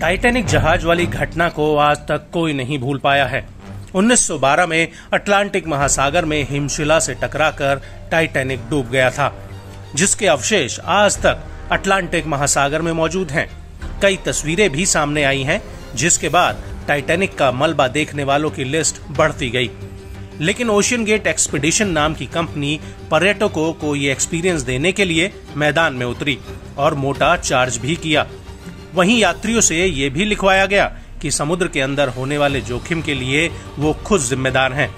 Titanic जहाज वाली घटना को आज तक कोई नहीं भूल पाया है। 1912 में अटलांटिक महासागर में हिमशिला से टकराकर टाइटैनिक डूब गया था, जिसके अवशेष आज तक अटलांटिक महासागर में मौजूद हैं। कई तस्वीरें भी सामने आई हैं, जिसके बाद टाइटैनिक का मलबा देखने वालों की लिस्ट बढ़ती गई। लेकिन ओशियन गेट एक्सपीडिशन नाम की कंपनी पर्यटकों को ये एक्सपीरियंस देने के लिए मैदान में उतरी और मोटा चार्ज भी किया। वहीं यात्रियों से ये भी लिखवाया गया कि समुद्र के अंदर होने वाले जोखिम के लिए वो खुद जिम्मेदार हैं।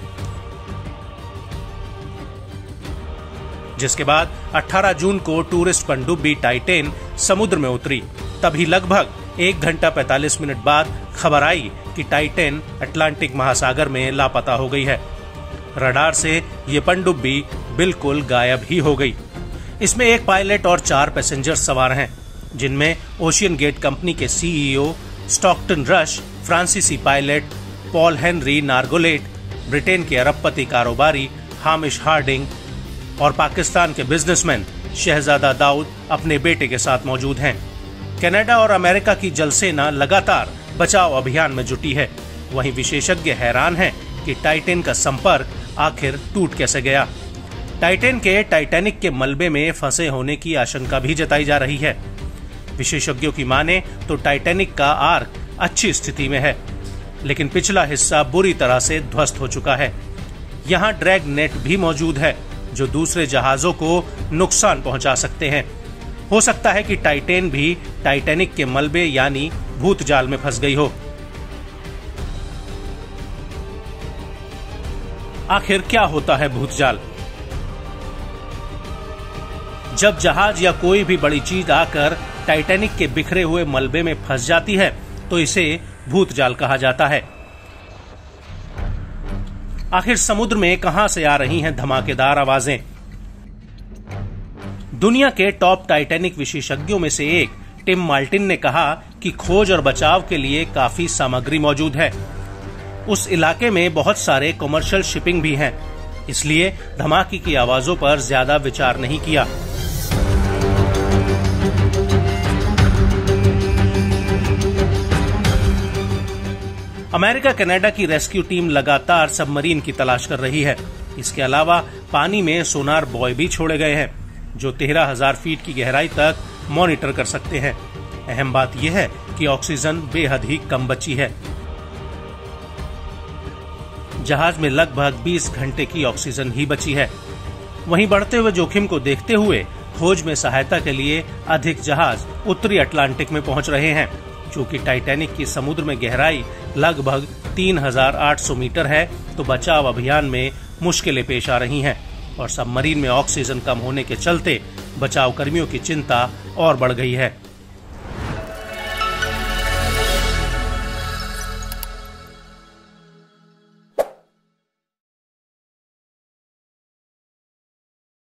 जिसके बाद 18 जून को टूरिस्ट पनडुब्बी टाइटेन समुद्र में उतरी। तभी लगभग 1 घंटा 45 मिनट बाद खबर आई कि टाइटेन अटलांटिक महासागर में लापता हो गई है। रडार से ये पनडुब्बी बिल्कुल गायब ही हो गई। इसमें एक पायलट और 4 पैसेंजर सवार हैं, जिनमें ओशियन गेट कंपनी के सीईओ स्टॉकटन रश, फ्रांसीसी pilot Paul Henri Nargeolet, Britain के अरबपति कारोबारी हामिश हार्डिंग और पाकिस्तान के बिजनेसमैन शहजादा दाऊद अपने बेटे के साथ मौजूद हैं। कनाडा और अमेरिका की जलसेना लगातार बचाव अभियान में जुटी है। वहीं विशेषज्ञ हैरान हैं कि टाइटेन का संपर्क आखिर टूट कैसे गया। टाइटेन के टाइटैनिक के मलबे में फंसे होने की आशंका भी जताई जा रही है। विशेषज्ञों की माने तो टाइटैनिक का आर्क अच्छी स्थिति में है, लेकिन पिछला हिस्सा बुरी तरह से ध्वस्त हो चुका है। यहाँ ड्रैग नेट भी मौजूद है, जो दूसरे जहाजों को नुकसान पहुंचा सकते हैं। हो सकता है कि टाइटेन भी टाइटैनिक के मलबे यानी भूत जाल में फंस गई हो। आखिर क्या होता है भूत जाल? जब जहाज या कोई भी बड़ी चीज आकर टाइटैनिक के बिखरे हुए मलबे में फंस जाती है तो इसे भूत जाल कहा जाता है। आखिर समुद्र में कहां से आ रही हैं धमाकेदार आवाजें? दुनिया के टॉप टाइटैनिक विशेषज्ञों में से एक टिम मार्टिन ने कहा कि खोज और बचाव के लिए काफी सामग्री मौजूद है। उस इलाके में बहुत सारे कमर्शियल शिपिंग भी हैं, इसलिए धमाके की आवाजों पर ज्यादा विचार नहीं किया। अमेरिका कनाडा की रेस्क्यू टीम लगातार सबमरीन की तलाश कर रही है। इसके अलावा पानी में सोनार बॉय भी छोड़े गए हैं, जो 13,000 फीट की गहराई तक मॉनिटर कर सकते हैं। अहम बात यह है कि ऑक्सीजन बेहद ही कम बची है। जहाज में लगभग 20 घंटे की ऑक्सीजन ही बची है। वहीं बढ़ते हुए जोखिम को देखते हुए खोज में सहायता के लिए अधिक जहाज उत्तरी अटलांटिक में पहुंच रहे हैं। चूंकि टाइटैनिक की समुद्र में गहराई लगभग 3,800 मीटर है, तो बचाव अभियान में मुश्किलें पेश आ रही हैं और सबमरीन में ऑक्सीजन कम होने के चलते बचाव कर्मियों की चिंता और बढ़ गई है।